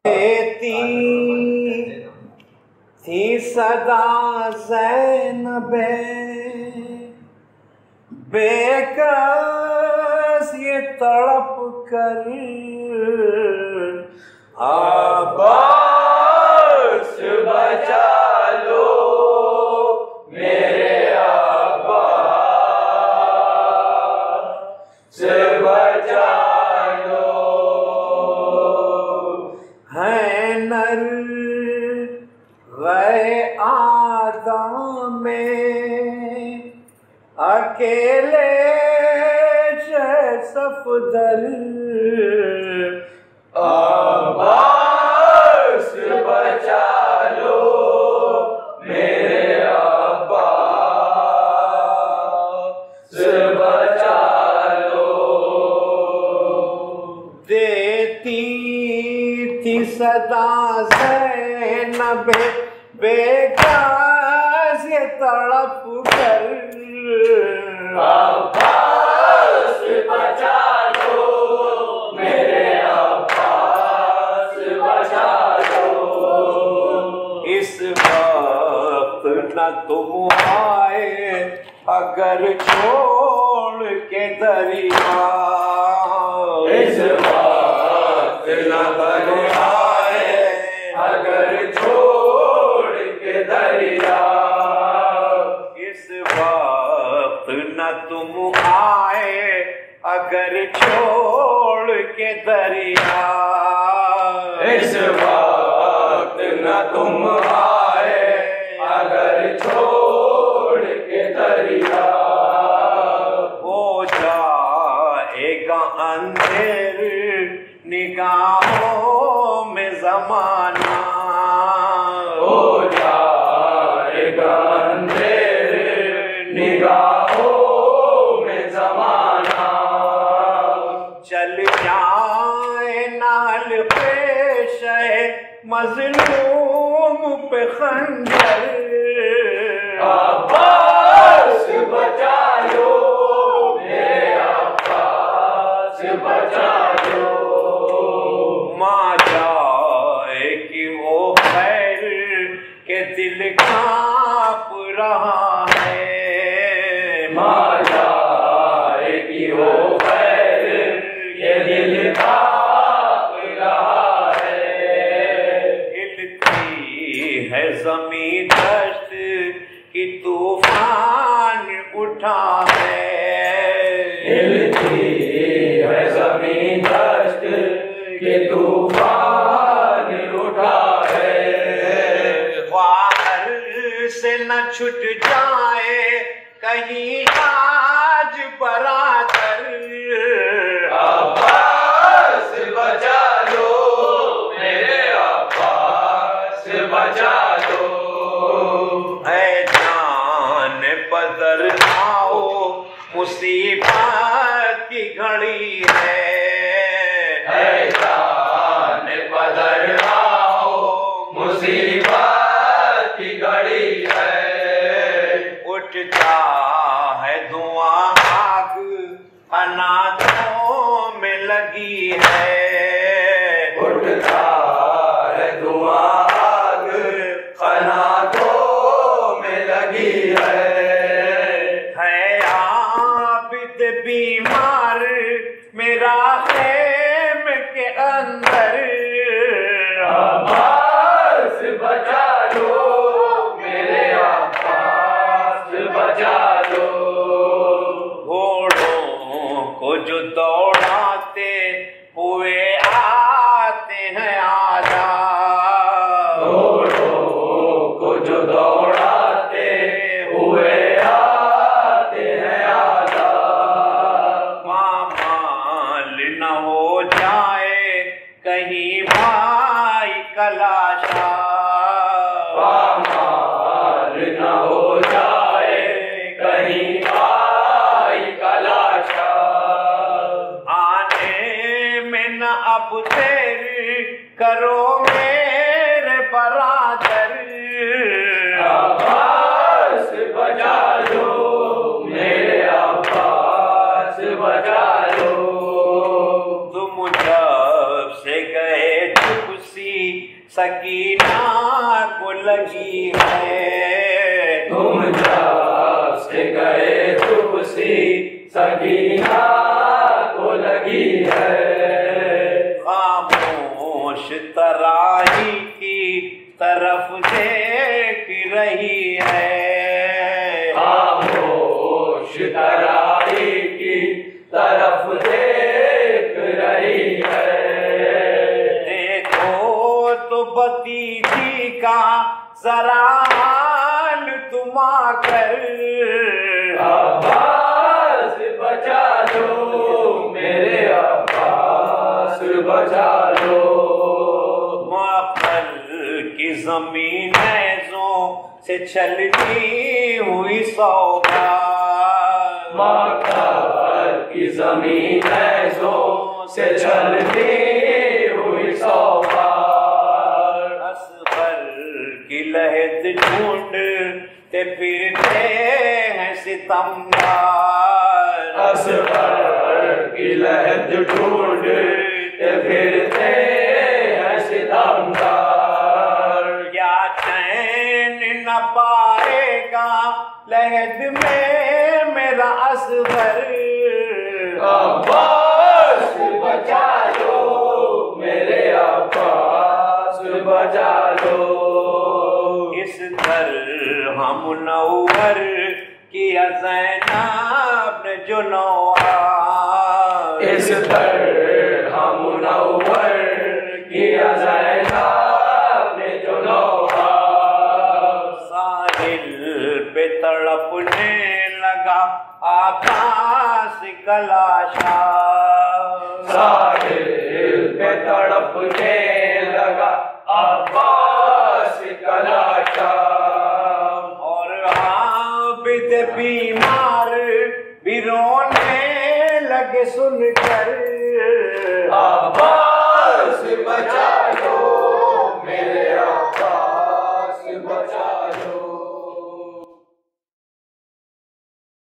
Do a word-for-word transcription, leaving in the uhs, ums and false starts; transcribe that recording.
देती थी सदा ज़ैनबे बेकस ये तड़प कर अब्बास बचा लो मेरे अब्बास बचा लो। है नर गए आदम में अकेले सफदर अब्बास बचा लो मेरे अब्बास बचा लो। देती थी सदा ज़ैनबे बेकस ये तड़प कर अब्बास बचा लो मेरे अब्बास बचा लो। इस वक्त न तुम आए अगर छोड़ के दरिया, इस वक्त न तुम आए अगर छोड़ के दरिया, इस वक्त न तुम आए अगर छोड़ के दरिया, इस वक्त न तुम आए अगर छोड़ के दरिया, हो जाएगा अंधेर निगाहों में ज़माना, हो जाएगा अंधेर निगाहों में ज़माना, चल जाए नाल पेश है मजलूम पे खंजर। अब्बास बचा लो मेरे अब्बास बचा लो। माँ जाए कि वो खैर के दिल कांप रहा है, माँ जाए कि वो खैर ये दिल कांप रहा है, हिलती है ज़मीं दश्त की तूफान उठा है, हिलती है ज़मीं दश्त के तूफान उठा है, बाहर से न छूट जाए कहीं आज बरातर। अब्बास बचा लो मेरे अब्बास बचा लो। है जान बदर आओ मुसीबत की घड़ी है, है जान बदर आओ मुसीबत की घड़ी है, उठता है धुआं आग अनाथों में लगी है, उठता है धुआं आग कनातों में लगी है, है आबिद बीमार मेरा खेम के अंदर। अब्बास बचा लो मेरे अब्बास बचा लो। घोड़ों को जो दौड़ाते हुए आते हैं आजा, घोड़ों को जो दौड़ाते हुए आते हैं आजा, मामाल न हो जाए कहीं भाई कलाशा, पामाल न हो जाए कहीं भाई कलाशा, आने में न अब देर करो मेरे बरादर। अब्बास बचा लो मेरे अब्बास बचा लो। तुम जब से गए चुप सी सकीना को लगी है। तुम जब से गए चुप सी सकीना को लगी है। खामोश तराही की तरफ देख रही है। खामोश तराही की तरफ देख रही है। देखो तो भतीजी का जरा हाल तुम आकर। अब्बास बचा लो मेरे अब्बास बचा लो। मक्कल की जमीन से चलती हुई सौगात। मक्कल की जमीन से चलती हुई सौगात। असगर की लहद ढूंढते फिरते हैं सितमगार। असगर की लहद ढूंढते फिरते हैं सितमगार। क्या चैन न पाएगा लहद में मेरा असगर। अब्बास बचा लो मेरे अब्बास बचा लो। इस दर हम मुनव्वर किया ज़ैनब ने जो नौहार। इस दर हम मुनव्वर किया ज़ैनब ने जो नौहार। साहिल पे तड़पने लगा आकाश कलाशा। साहिल पे तड़पने लगा अब्बास कलाशा। और आबिद बीमार भी रोने लगे सुनकर। अब्बास बचा लो मेरे